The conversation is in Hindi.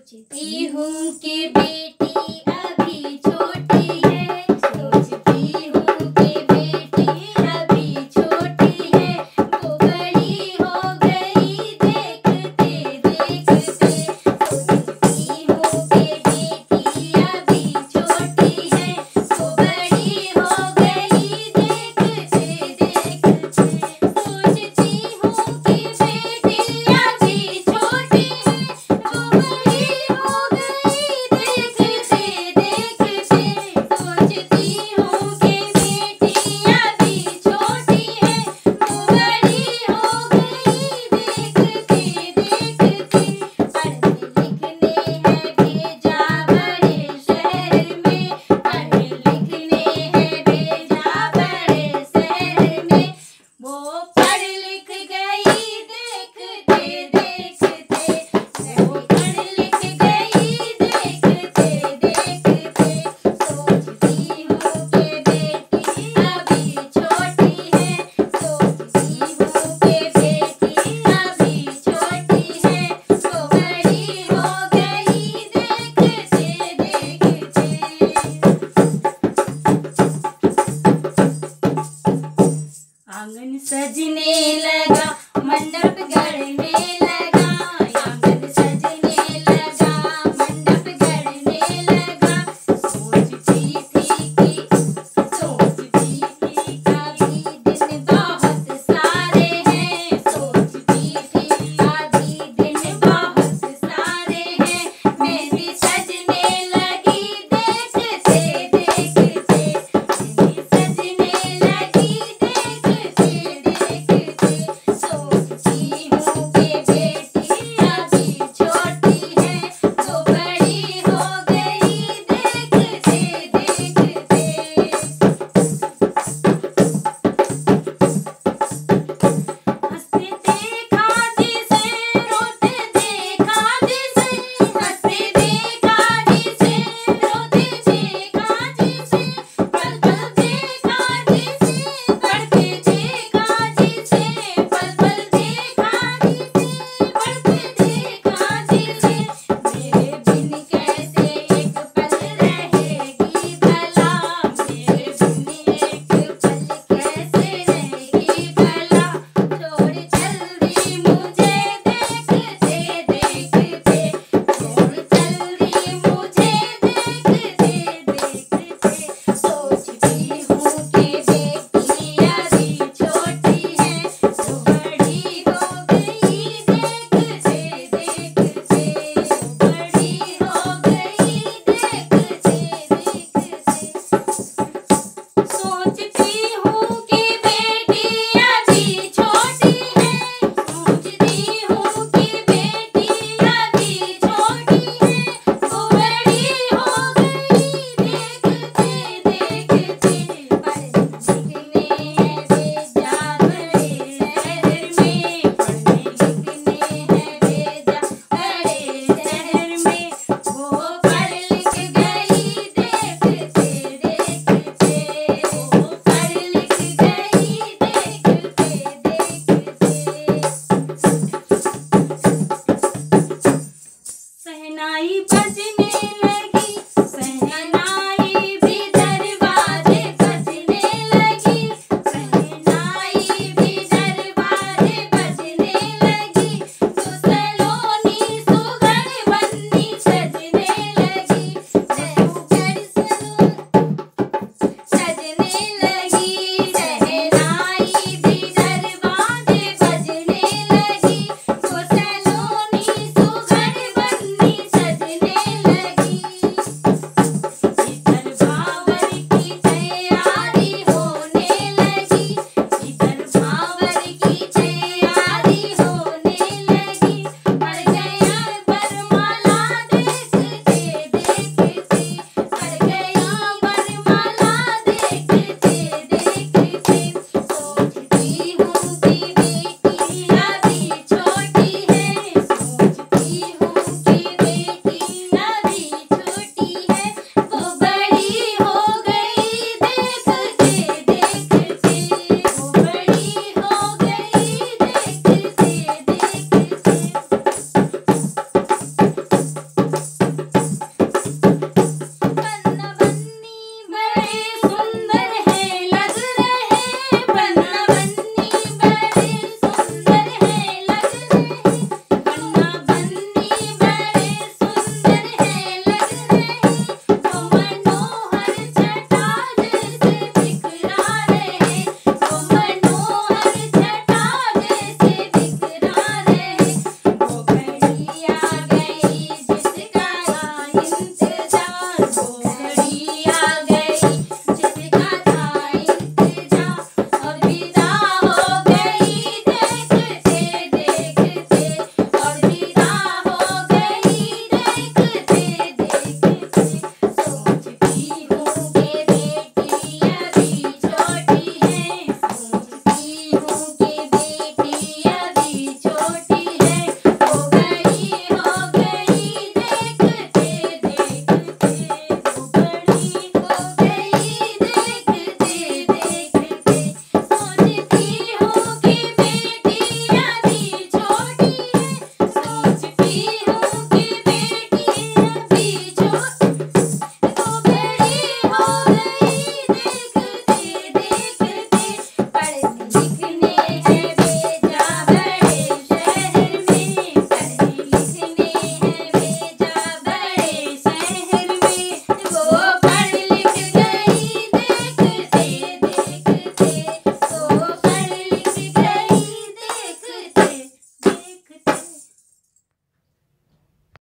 सोचती हूँ कि बेटी अभी छोटी है, सोचती हूँ कि बेटी अभी छोटी है, वो बड़ी हो गई देखते देखते। सोचती हूँ कि बेटी अभी छोटी है, वो बड़ी हो गई देखते देखते। सोचती हूँ कि बेटी अभी छोटी है, वो बड़ी हो गई देखते देखते। सोचती हूँ कि बेटी अभी छोटी है, वो बड़ी हो गई देखते देखते। पढ़ने लिखने है भेजा बड़े शहर में, पढ़ने लिखने है भेजा बड़े शहर में, वो पढ़ लिख गई देखते देखते। वो पढ़ लिख गई देखते देखते। सोचती हूँ कि बेटी अभी छोटी है, सोचती हूँ कि बेटी अभी छोटी है, वो बड़ी हो गई देखते देखते। आंगन सजने लगा, मंडप गढ़ने